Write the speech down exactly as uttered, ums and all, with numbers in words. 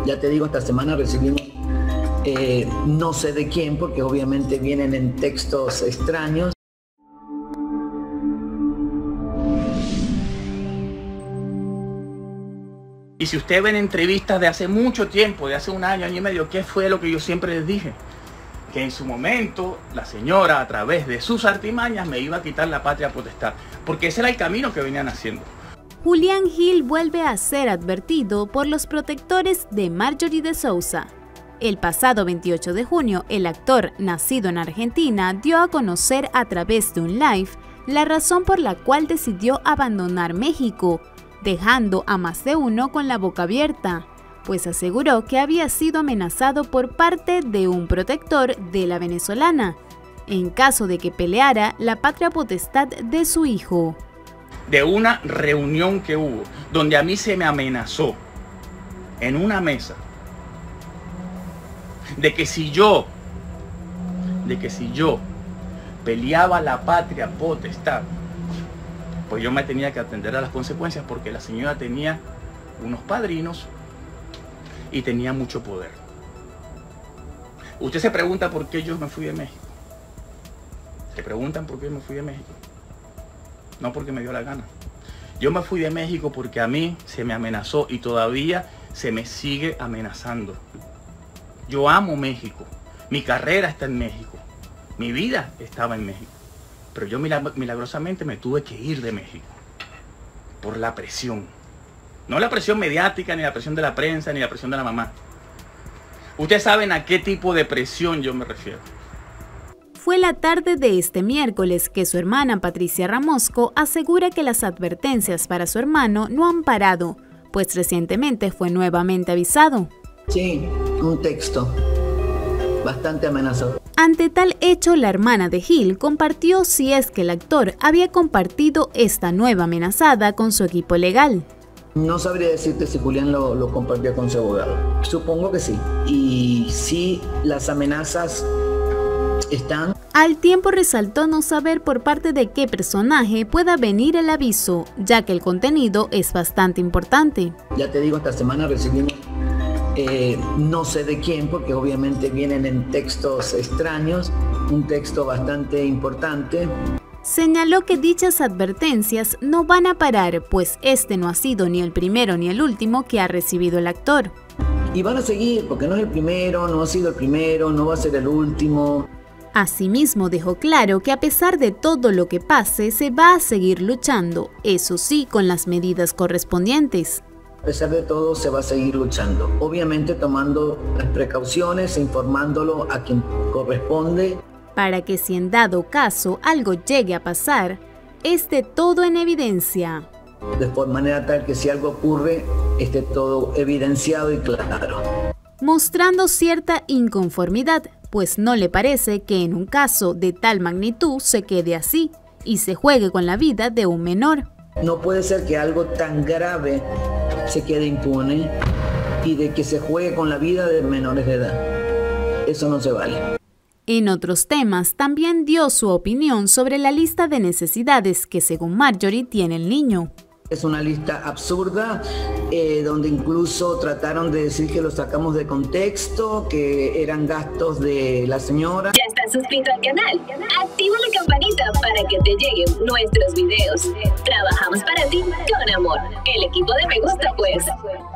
Ya te digo, esta semana recibimos eh, no sé de quién, porque obviamente vienen en textos extraños. Y si ustedes ven entrevistas de hace mucho tiempo, de hace un año, año y medio, ¿qué fue lo que yo siempre les dije? Que en su momento la señora, a través de sus artimañas, me iba a quitar la patria potestad, porque ese era el camino que venían haciendo. Julián Gil vuelve a ser advertido por los protectores de Marjorie de Souza. El pasado veintiocho de junio, el actor, nacido en Argentina, dio a conocer a través de un live la razón por la cual decidió abandonar México, dejando a más de uno con la boca abierta, pues aseguró que había sido amenazado por parte de un protector de la venezolana, en caso de que peleara la patria potestad de su hijo. De una reunión que hubo, donde a mí se me amenazó, en una mesa, de que si yo, de que si yo peleaba la patria potestad, pues yo me tenía que atender a las consecuencias, porque la señora tenía unos padrinos y tenía mucho poder. Usted se pregunta por qué yo me fui de México. Se preguntan por qué me fui de México. No porque me dio la gana. Yo me fui de México porque a mí se me amenazó y todavía se me sigue amenazando. Yo amo México. Mi carrera está en México. Mi vida estaba en México. Pero yo milagrosamente me tuve que ir de México. Por la presión. No la presión mediática, ni la presión de la prensa, ni la presión de la mamá. Ustedes saben a qué tipo de presión yo me refiero. Fue la tarde de este miércoles que su hermana Patricia Ramosco asegura que las advertencias para su hermano no han parado, pues recientemente fue nuevamente avisado. Sí, un texto bastante amenazador. Ante tal hecho, la hermana de Gil compartió si es que el actor había compartido esta nueva amenazada con su equipo legal. No sabría decirte si Julián lo, lo compartió con su abogado. Supongo que sí. Y sí, las amenazas están. Al tiempo resaltó no saber por parte de qué personaje pueda venir el aviso, ya que el contenido es bastante importante. Ya te digo, esta semana recibimos eh, no sé de quién, porque obviamente vienen en textos extraños, un texto bastante importante. Señaló que dichas advertencias no van a parar, pues este no ha sido ni el primero ni el último que ha recibido el actor. Y van a seguir, porque no es el primero, no ha sido el primero, no va a ser el último. Asimismo dejó claro que a pesar de todo lo que pase, se va a seguir luchando, eso sí, con las medidas correspondientes. A pesar de todo, se va a seguir luchando, obviamente tomando las precauciones, informándolo a quien corresponde. Para que si en dado caso algo llegue a pasar, esté todo en evidencia. De manera tal que si algo ocurre, esté todo evidenciado y claro. Mostrando cierta inconformidad, pues no le parece que en un caso de tal magnitud se quede así y se juegue con la vida de un menor. No puede ser que algo tan grave se quede impune y de que se juegue con la vida de menores de edad. Eso no se vale. En otros temas, también dio su opinión sobre la lista de necesidades que según Marjorie tiene el niño. Es una lista absurda, eh, donde incluso trataron de decir que lo sacamos de contexto, que eran gastos de la señora. ¿Ya estás suscrito al canal? Activa la campanita para que te lleguen nuestros videos. Trabajamos para ti con amor. El equipo de Me Gusta Pues.